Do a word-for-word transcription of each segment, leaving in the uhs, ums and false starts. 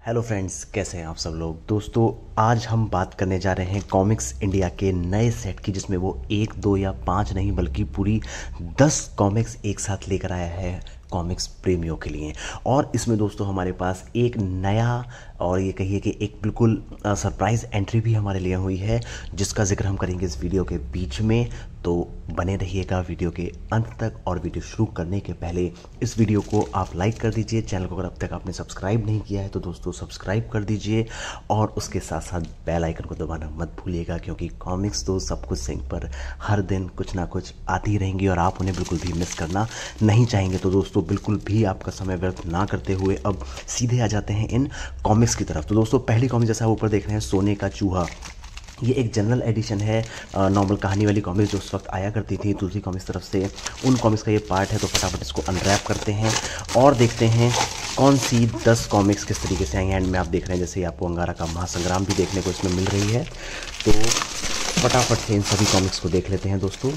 Hello friends, कैसे हैं आप सब लोग। दोस्तों, आज हम बात करने जा रहे हैं कॉमिक्स इंडिया के नए सेट की, जिसमें वो एक दो या पाँच नहीं बल्कि पूरी दस कॉमिक्स एक साथ लेकर आया है कॉमिक्स प्रेमियों के लिए। और इसमें दोस्तों हमारे पास एक नया और ये कहिए कि एक बिल्कुल सरप्राइज एंट्री भी हमारे लिए हुई है, जिसका जिक्र हम करेंगे इस वीडियो के बीच में। तो बने रहिएगा वीडियो के अंत तक। और वीडियो शुरू करने के पहले इस वीडियो को आप लाइक कर दीजिए। चैनल को अगर अब तक आपने सब्सक्राइब नहीं किया है तो दोस्तों सब्सक्राइब कर दीजिए, और उसके साथ साथ बेल आइकन को दबाना मत भूलिएगा, क्योंकि कॉमिक्स तो सब कुछ सिंह पर हर दिन कुछ ना कुछ आती रहेंगी और आप उन्हें बिल्कुल भी मिस करना नहीं चाहेंगे। तो दोस्तों बिल्कुल भी आपका समय व्यर्थ ना करते हुए अब सीधे आ जाते हैं इन कॉमिक्स की तरफ। तो दोस्तों पहली कॉमिक जैसा आप ऊपर देख रहे हैं, सोने का चूहा। ये एक जनरल एडिशन है, नॉर्मल कहानी वाली कॉमिक्स जो उस वक्त आया करती थी तुलसी कॉमिक्स तरफ से, उन कॉमिक्स का ये पार्ट है। तो फटाफट इसको अनरैप करते हैं और देखते हैं कौन सी दस कॉमिक्स किस तरीके से आएंगे। एंड में आप देख रहे हैं जैसे आपको अंगारा का महासंग्राम भी देखने को इसमें मिल रही है। तो फटाफट से इन सभी कॉमिक्स को देख लेते हैं दोस्तों।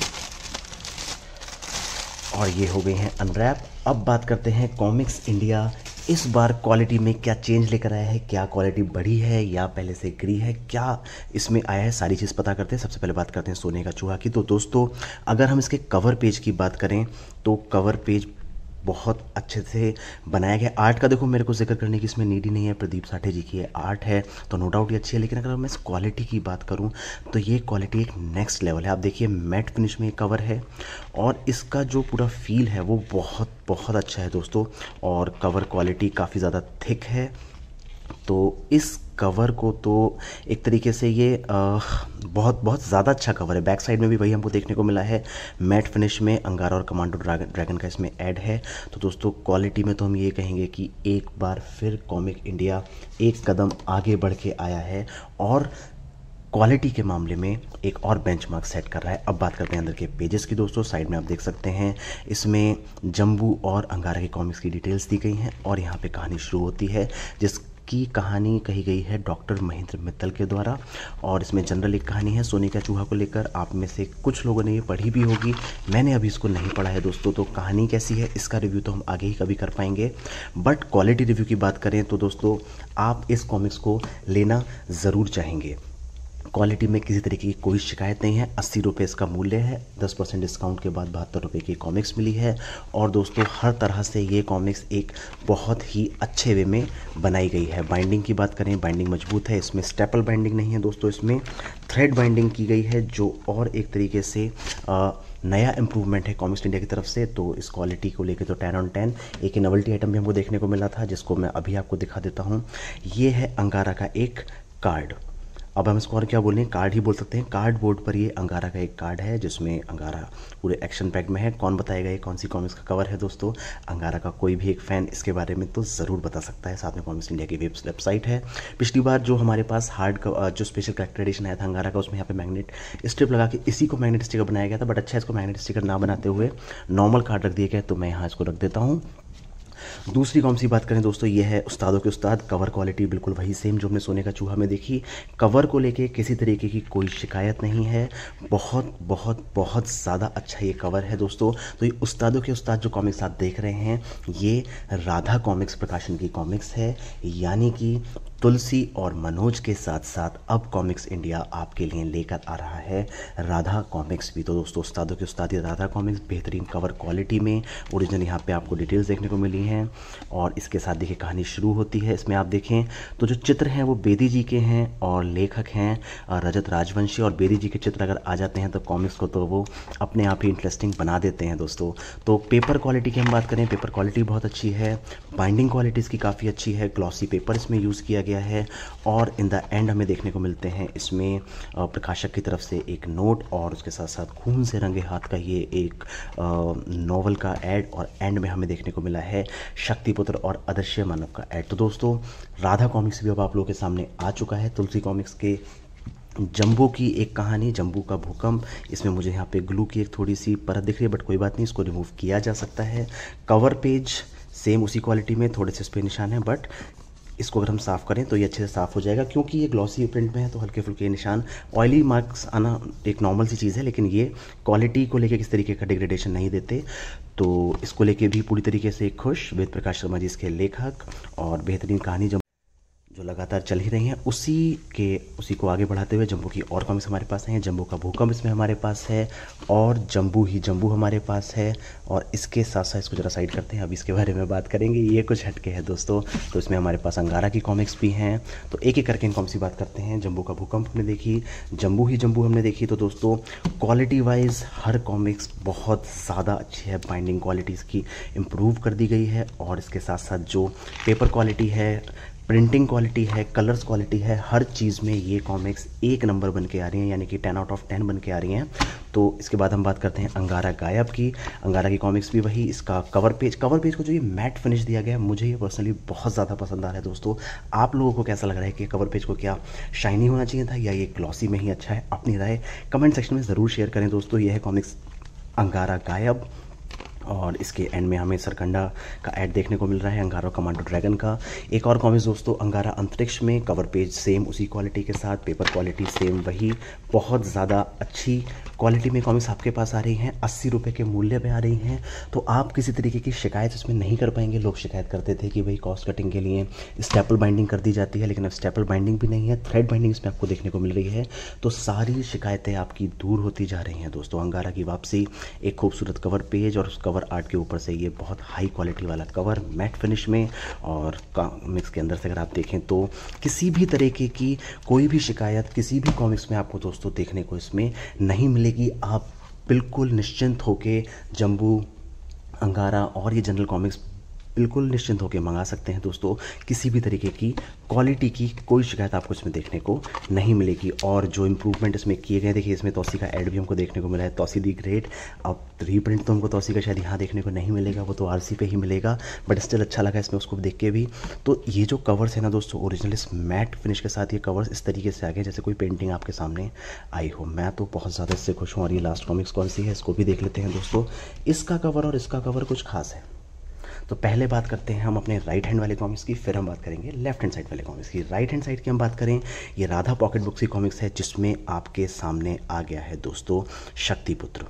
और ये हो गई हैं अनरैप। अब बात करते हैं कॉमिक्स इंडिया इस बार क्वालिटी में क्या चेंज लेकर आया है, क्या क्वालिटी बढ़ी है या पहले से गिरी है, क्या इसमें आया है, सारी चीज़ पता करते हैं। सबसे पहले बात करते हैं सोने का चूहा की। तो दोस्तों अगर हम इसके कवर पेज की बात करें तो कवर पेज बहुत अच्छे से बनाया गया। आर्ट का देखो मेरे को जिक्र करने की इसमें नीड ही नहीं है, प्रदीप साठे जी की है आर्ट है तो नो डाउट ये अच्छी है। लेकिन अगर मैं इस क्वालिटी की बात करूं तो ये क्वालिटी एक नेक्स्ट लेवल है। आप देखिए मैट फिनिश में कवर है और इसका जो पूरा फील है वो बहुत बहुत अच्छा है दोस्तों। और कवर क्वालिटी काफ़ी ज़्यादा थिक है। तो इस कवर को तो एक तरीके से ये आ, बहुत बहुत ज़्यादा अच्छा कवर है। बैक साइड में भी वही हमको देखने को मिला है, मैट फिनिश में अंगारा और कमांडो ड्रैगन ड्रैगन का इसमें ऐड है। तो दोस्तों क्वालिटी में तो हम ये कहेंगे कि एक बार फिर कॉमिक इंडिया एक कदम आगे बढ़ के आया है और क्वालिटी के मामले में एक और बेंचमार्क सेट कर रहा है। अब बात करते हैं अंदर के पेजेस की दोस्तों। साइड में आप देख सकते हैं इसमें जम्बू और अंगारा के कॉमिक्स की डिटेल्स दी गई हैं और यहाँ पे कहानी शुरू होती है, जिस की कहानी कही गई है डॉक्टर महेंद्र मित्तल के द्वारा। और इसमें जनरल एक कहानी है सोने का चूहा को लेकर। आप में से कुछ लोगों ने ये पढ़ी भी होगी, मैंने अभी इसको नहीं पढ़ा है दोस्तों। तो कहानी कैसी है इसका रिव्यू तो हम आगे ही कभी कर पाएंगे, बट क्वालिटी रिव्यू की बात करें तो दोस्तों आप इस कॉमिक्स को लेना ज़रूर चाहेंगे। क्वालिटी में किसी तरीके की कोई शिकायत नहीं है। अस्सी रुपये इसका मूल्य है, दस परसेंट डिस्काउंट के बाद बहत्तर रुपये की कॉमिक्स मिली है। और दोस्तों हर तरह से ये कॉमिक्स एक बहुत ही अच्छे वे में बनाई गई है। बाइंडिंग की बात करें, बाइंडिंग मजबूत है, इसमें स्टेपल बाइंडिंग नहीं है दोस्तों, इसमें थ्रेड बाइंडिंग की गई है, जो और एक तरीके से आ, नया इंप्रूवमेंट है कॉमिक्स इंडिया की तरफ से। तो इस क्वालिटी को लेकर तो टेन ऑन टेन। एक नोवेल्टी आइटम भी हमको देखने को मिला था, जिसको मैं अभी आपको दिखा देता हूँ। ये है अंगारा का एक कार्ड। अब हम इसको और क्या बोलें, कार्ड ही बोल सकते हैं। कार्ड बोर्ड पर ये अंगारा का एक कार्ड है, जिसमें अंगारा पूरे एक्शन पैक में है। कौन बताएगा ये कौन सी कॉमिक्स का कवर है दोस्तों? अंगारा का कोई भी एक फ़ैन इसके बारे में तो ज़रूर बता सकता है। साथ में कॉमिक्स इंडिया की वेबसाइट है। पिछली बार जो हमारे पास हार्ड का जो स्पेशल करेक्टर एडिशन आया था अंगारा का, उसमें यहाँ पे मैग्नेट स्ट्रिप लगा के इसी को मैग्नेट स्टिकर बनाया गया था। बट अच्छा, इसको मैग्नेट स्टिकर ना बनाते हुए नॉर्मल कार्ड रख दिया गया, तो मैं यहाँ इसको रख देता हूँ। दूसरी कौन सी बात करें दोस्तों, ये है उस्तादों के उस्ताद। कवर क्वालिटी बिल्कुल वही सेम जो हमने सोने का चूहा में देखी। कवर को लेके किसी तरीके की कोई शिकायत नहीं है। बहुत बहुत बहुत ज़्यादा अच्छा ये कवर है दोस्तों। तो ये उस्तादों के उस्ताद जो कॉमिक्स आप देख रहे हैं, ये राधा कॉमिक्स प्रकाशन की कॉमिक्स है, यानी कि तुलसी और मनोज के साथ साथ अब कॉमिक्स इंडिया आपके लिए लेकर आ रहा है राधा कॉमिक्स भी। तो दोस्तों उस्तादों के उस्ताद राधा कॉमिक्स बेहतरीन कवर क्वालिटी में, ओरिजिनल यहाँ पे आपको डिटेल्स देखने को मिली हैं। और इसके साथ देखिए कहानी शुरू होती है। इसमें आप देखें तो जो चित्र हैं वो बेदी जी के हैं और लेखक हैं रजत राजवंशी। और बेदी जी के चित्र अगर आ जाते हैं तो कॉमिक्स को तो वो अपने आप ही इंटरेस्टिंग बना देते हैं दोस्तों। तो पेपर क्वालिटी की हम बात करें, पेपर क्वालिटी बहुत अच्छी है। बाइंडिंग क्वालिटी इसकी काफ़ी अच्छी है, ग्लॉसी पेपर इसमें यूज़ किया गया है। और इन द एंड हमें देखने को मिलते हैं इसमें प्रकाशक की तरफ से एक नोट, और उसके साथ साथ खून से रंगे हाथ का ये एक नॉवल का ऐड, और एंड में हमें देखने को मिला है शक्तिपुत्र और अदृश्य मानव का ऐड। तो दोस्तों राधा कॉमिक्स भी अब आप लोगों के सामने आ चुका है। तुलसी कॉमिक्स के जम्बू की एक कहानी, जम्बू का भूकंप। इसमें मुझे यहाँ पे ग्लू की एक थोड़ी सी परत दिख रही है, बट कोई बात नहीं, इसको रिमूव किया जा सकता है। कवर पेज सेम उसी क्वालिटी में, थोड़े से इस पे निशान है, बट इसको अगर हम साफ़ करें तो ये अच्छे से साफ़ हो जाएगा। क्योंकि ये ग्लॉसी प्रिंट में है तो हल्के फुल्के निशान, ऑयली मार्क्स आना एक नॉर्मल सी चीज़ है, लेकिन ये क्वालिटी को लेके किस तरीके का डिग्रेडेशन नहीं देते। तो इसको लेके भी पूरी तरीके से खुश। वेद प्रकाश शर्मा जी इसके लेखक, और बेहतरीन कहानी जब जो लगातार चल ही रही हैं, उसी के उसी को आगे बढ़ाते हुए जंबू की और कॉमिक्स हमारे पास हैं। जंबू का भूकंप इसमें हमारे पास है और जंबू ही जंबू हमारे पास है। और इसके साथ साथ इसको जरा साइड करते हैं, अभी इसके बारे में बात करेंगे, ये कुछ हटके है दोस्तों। तो इसमें हमारे पास अंगारा की कॉमिक्स भी हैं। तो एक एक करके इन कॉमिक्स की बात करते हैं। जंबू का भूकंप हमने देखी, जंबू ही जंबू हमने देखी। तो दोस्तों क्वालिटी वाइज हर कॉमिक्स बहुत ज़्यादा अच्छी है, बाइंडिंग क्वालिटी इसकी इम्प्रूव कर दी गई है। और इसके साथ साथ जो पेपर क्वालिटी है, प्रिंटिंग क्वालिटी है, कलर्स क्वालिटी है, हर चीज़ में ये कॉमिक्स एक नंबर बन के आ रही हैं, यानी कि टेन आउट ऑफ टेन बन के आ रही हैं। तो इसके बाद हम बात करते हैं अंगारा गायब की। अंगारा की कॉमिक्स भी वही, इसका कवर पेज कवर पेज को जो ये मैट फिनिश दिया गया है, मुझे ये पर्सनली बहुत ज़्यादा पसंद आ रहा है दोस्तों। आप लोगों को कैसा लग रहा है कि कवर पेज को क्या शाइनी होना चाहिए था या ये ग्लॉसी में ही अच्छा है? अपनी राय कमेंट सेक्शन में ज़रूर शेयर करें दोस्तों। ये है कॉमिक्स अंगारा गायब। और इसके एंड में हमें सरकंडा का ऐड देखने को मिल रहा है, अंगारा कमांडो ड्रैगन का। एक और कॉमिक्स दोस्तों अंगारा अंतरिक्ष में, कवर पेज सेम उसी क्वालिटी के साथ, पेपर क्वालिटी सेम वही, बहुत ज़्यादा अच्छी क्वालिटी में कॉमिक्स आपके पास आ रही हैं, अस्सी रुपये के मूल्य पे आ रही हैं। तो आप किसी तरीके की शिकायत इसमें नहीं कर पाएंगे। लोग शिकायत करते थे कि भाई कॉस्ट कटिंग के लिए स्टेपल बाइंडिंग कर दी जाती है, लेकिन अब स्टेपल बाइंडिंग भी नहीं है, थ्रेड बाइंडिंग इसमें आपको देखने को मिल रही है। तो सारी शिकायतें आपकी दूर होती जा रही हैं दोस्तों। अंगारा की वापसी, एक खूबसूरत कवर पेज और उस कवर आर्ट के ऊपर से ये बहुत हाई क्वालिटी वाला कवर मैट फिनिश में। और कॉमिक्स के अंदर से अगर आप देखें तो किसी भी तरीके की कोई भी शिकायत किसी भी कॉमिक्स में आपको दोस्तों देखने को इसमें नहीं मिलेगी। आप बिल्कुल निश्चिंत होके जंबू, अंगारा और ये जनरल कॉमिक्स बिल्कुल निश्चिंत होकर मंगा सकते हैं दोस्तों। किसी भी तरीके की क्वालिटी की कोई शिकायत आपको इसमें देखने को नहीं मिलेगी। और जो इम्प्रूवमेंट इसमें किए गए, देखिए इसमें तौसी का ऐड भी हमको देखने को मिला है, तौसी दी ग्रेट। अब रीप्रिंट तो हमको तौसी का शायद यहाँ देखने को नहीं मिलेगा, वो तो आरसी पे ही मिलेगा, बट स्टिल अच्छा लगा इसमें उसको देख के भी। तो ये जो कवर्स है ना दोस्तों, ओरिजिनल इस मैट फिनिश के साथ ये कवर्स इस तरीके से आ गए जैसे कोई पेंटिंग आपके सामने आई हो। मैं तो बहुत ज़्यादा इससे खुश हूँ। और ये लास्ट कॉमिक्स कौन सी है इसको भी देख लेते हैं दोस्तों। इसका कवर और इसका कवर कुछ खास है। तो पहले बात करते हैं हम अपने राइट हैंड वाले कॉमिक्स की, फिर हम बात करेंगे लेफ्ट हैंड साइड वाले कॉमिक्स की। राइट हैंड साइड की हम बात करें, ये राधा पॉकेट बुक्स की कॉमिक्स है, जिसमें आपके सामने आ गया है दोस्तों शक्तिपुत्र,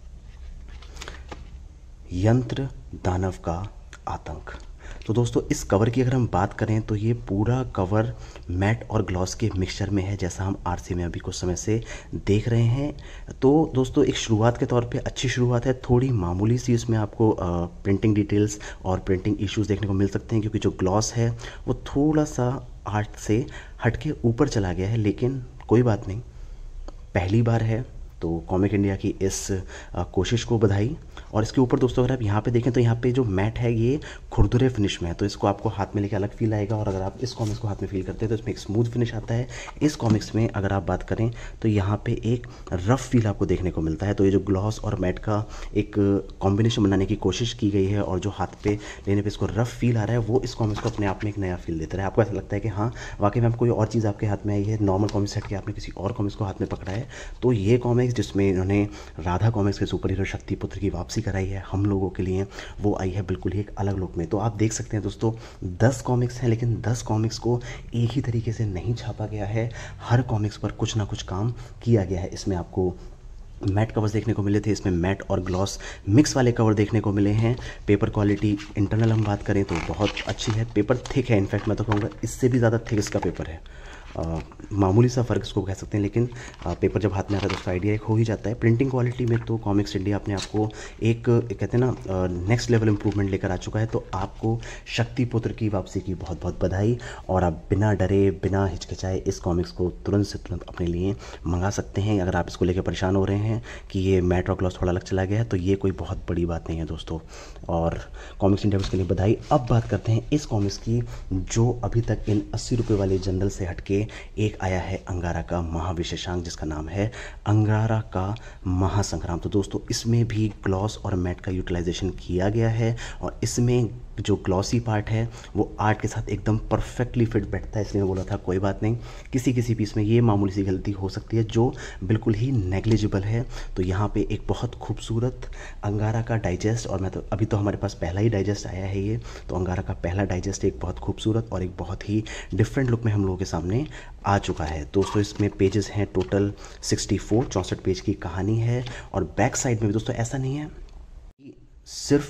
यंत्र दानव का आतंक। तो दोस्तों इस कवर की अगर हम बात करें तो ये पूरा कवर मैट और ग्लॉस के मिक्सचर में है, जैसा हम आरसी में अभी कुछ समय से देख रहे हैं। तो दोस्तों एक शुरुआत के तौर पे अच्छी शुरुआत है। थोड़ी मामूली सी इसमें आपको आ, प्रिंटिंग डिटेल्स और प्रिंटिंग इश्यूज देखने को मिल सकते हैं, क्योंकि जो ग्लॉस है वो थोड़ा सा आर्ट से हट के ऊपर चला गया है, लेकिन कोई बात नहीं, पहली बार है। तो कॉमिक इंडिया की इस आ, कोशिश को बधाई। और इसके ऊपर दोस्तों अगर आप यहाँ पे देखें तो यहाँ पे जो मैट है ये खुरदुरे फिनिश में है, तो इसको आपको हाथ में लेके अलग फील आएगा। और अगर आप इस कॉमिक्स को हाथ में फील करते हैं तो इसमें एक स्मूथ फिनिश आता है। इस कॉमिक्स में अगर आप बात करें तो यहाँ पे एक रफ फील आपको देखने को मिलता है। तो ये जो ग्लॉस और मैट का एक कॉम्बिनेशन बनाने की कोशिश की गई है और जो हाथ पे लेने पर इसको रफ फील आ रहा है, वो इस कॉमिक्स को अपने आप में एक नया फील देता है। आपको ऐसा लगता है कि हाँ वाकई में कोई और चीज़ आपके हाथ में आई है, नॉर्मल कॉमिक्स हट के आपने किसी और कॉमिक्स को हाथ में पकड़ा है। तो ये कॉमिक्स जिसमें इन्होंने राधा कॉमिक्स के सुपर हीरो शक्तिपुत्र की वापसी कराई है हम लोगों के लिए, वो आई है बिल्कुल ही एक अलग लुक में। तो आप देख सकते हैं दोस्तों दस कॉमिक्स हैं, लेकिन दस कॉमिक्स को एक ही तरीके से नहीं छापा गया है। हर कॉमिक्स पर कुछ ना कुछ काम किया गया है। इसमें आपको मैट कवर्स देखने को मिले थे, इसमें मैट और ग्लॉस मिक्स वाले कवर देखने को मिले हैं। पेपर क्वालिटी इंटरनल हम बात करें तो बहुत अच्छी है। पेपर थिक है, इनफैक्ट मैं तो कहूँगा इससे भी ज़्यादा थिक इसका पेपर है। आ, मामूली सा फ़र्क इसको कह सकते हैं, लेकिन आ, पेपर जब हाथ में आता है तो उसका आइडिया एक हो ही जाता है। प्रिंटिंग क्वालिटी में तो कॉमिक्स इंडिया अपने आप को एक, एक कहते हैं ना नेक्स्ट लेवल इंप्रूवमेंट लेकर आ चुका है। तो आपको शक्तिपुत्र की वापसी की बहुत बहुत बधाई। और आप बिना डरे बिना हिचकिचाए इस कॉमिक्स को तुरंत से तुरंत अपने लिए मंगा सकते हैं। अगर आप इसको लेकर परेशान हो रहे हैं कि ये मैट और ग्लॉस थोड़ा अलग चला गया है, तो ये कोई बहुत बड़ी बात नहीं है दोस्तों। और कॉमिक्स इंडिया उसके लिए बधाई। अब बात करते हैं इस कॉमिक्स की जो अभी तक इन अस्सी रुपये वाले जनरल से हटके एक आया है अंगारा का महाविशेषांक, जिसका नाम है अंगारा का महासंग्राम। तो दोस्तों इसमें भी ग्लॉस और मैट का यूटिलाइजेशन किया गया है और इसमें जो ग्लॉसी पार्ट है वो आर्ट के साथ एकदम परफेक्टली फिट बैठता है। इसलिए मैं बोला था कोई बात नहीं, किसी किसी पीस में ये मामूली सी गलती हो सकती है जो बिल्कुल ही नेग्लिजिबल है। तो यहाँ पे एक बहुत खूबसूरत अंगारा का डाइजेस्ट, और मैं तो अभी तो हमारे पास पहला ही डाइजेस्ट आया है ये, तो अंगारा का पहला डाइजेस्ट एक बहुत खूबसूरत और एक बहुत ही डिफरेंट लुक में हम लोगों के सामने आ चुका है दोस्तों। इसमें पेजेस हैं टोटल सिक्सटी फोर, चौंसठ पेज की कहानी है। और बैक साइड में भी दोस्तों ऐसा नहीं है सिर्फ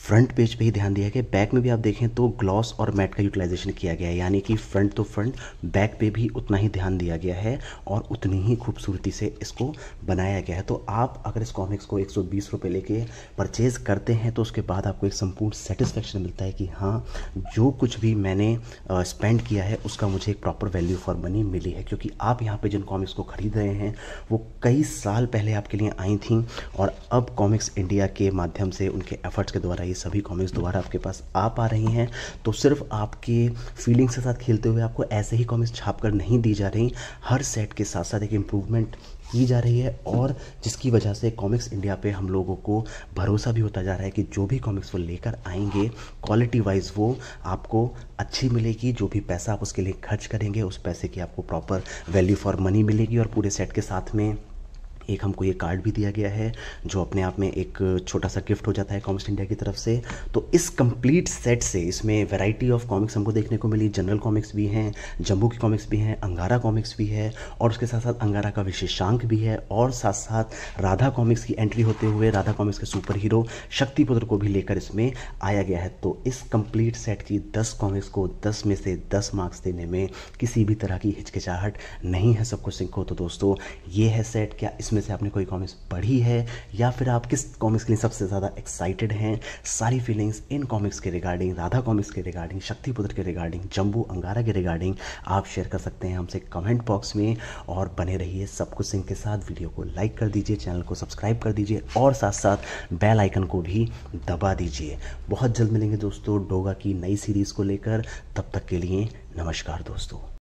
फ्रंट पेज पे ही ध्यान दिया गया। बैक में भी आप देखें तो ग्लॉस और मैट का यूटिलाइजेशन किया गया है, यानी कि फ्रंट तो फ्रंट, बैक पे भी उतना ही ध्यान दिया गया है और उतनी ही खूबसूरती से इसको बनाया गया है। तो आप अगर इस कॉमिक्स को एक सौ बीस रुपये लेके परचेज़ करते हैं तो उसके बाद आपको एक संपूर्ण सेटिस्फेक्शन मिलता है कि हाँ, जो कुछ भी मैंने स्पेंड किया है उसका मुझे एक प्रॉपर वैल्यू फॉर मनी मिली है। क्योंकि आप यहाँ पे जिन कॉमिक्स को ख़रीद रहे हैं वो कई साल पहले आपके लिए आई थी और अब कॉमिक्स इंडिया के माध्यम से उनके एफर्ट्स के द्वारा ये सभी कॉमिक्स दोबारा आपके पास आ पा रही हैं। तो सिर्फ आपके फीलिंग्स के साथ खेलते हुए आपको ऐसे ही कॉमिक्स छाप कर नहीं दी जा रही, हर सेट के साथ साथ एक इम्प्रूवमेंट की जा रही है और जिसकी वजह से कॉमिक्स इंडिया पे हम लोगों को भरोसा भी होता जा रहा है कि जो भी कॉमिक्स वो लेकर आएंगे क्वालिटी वाइज वो आपको अच्छी मिलेगी। जो भी पैसा आप उसके लिए खर्च करेंगे उस पैसे की आपको प्रॉपर वैल्यू फॉर मनी मिलेगी। और पूरे सेट के साथ में एक हमको ये कार्ड भी दिया गया है जो अपने आप में एक छोटा सा गिफ्ट हो जाता है कॉमिक्स इंडिया की तरफ से। तो इस कंप्लीट सेट से इसमें वैरायटी ऑफ कॉमिक्स हमको देखने को मिली। जनरल कॉमिक्स भी हैं, जम्बू की कॉमिक्स भी हैं, अंगारा कॉमिक्स भी है और उसके साथ साथ अंगारा का विशेषांक भी है और साथ साथ राधा कॉमिक्स की एंट्री होते हुए राधा कॉमिक्स के सुपर हीरो शक्तिपुत्र को भी लेकर इसमें आया गया है। तो इस कंप्लीट सेट की दस कॉमिक्स को दस में से दस मार्क्स देने में किसी भी तरह की हिचकिचाहट नहीं है। सब कुछ सिंको। तो दोस्तों ये है सेट। क्या इसमें से आपने कोई कॉमिक्स पढ़ी है या फिर आप किस कॉमिक्स के लिए सबसे ज़्यादा एक्साइटेड हैं? सारी फीलिंग्स इन कॉमिक्स के रिगार्डिंग, राधा कॉमिक्स के रिगार्डिंग, शक्तिपुत्र के रिगार्डिंग, जम्बू अंगारा के रिगार्डिंग आप शेयर कर सकते हैं हमसे कमेंट बॉक्स में। और बने रहिए सब कुछ सिंह के साथ। वीडियो को लाइक कर दीजिए, चैनल को सब्सक्राइब कर दीजिए और साथ साथ बेल आइकन को भी दबा दीजिए। बहुत जल्द मिलेंगे दोस्तों डोगा की नई सीरीज़ को लेकर। तब तक के लिए नमस्कार दोस्तों।